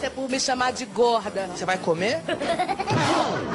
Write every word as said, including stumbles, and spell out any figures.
Essa é por me chamar de gorda. Você vai comer?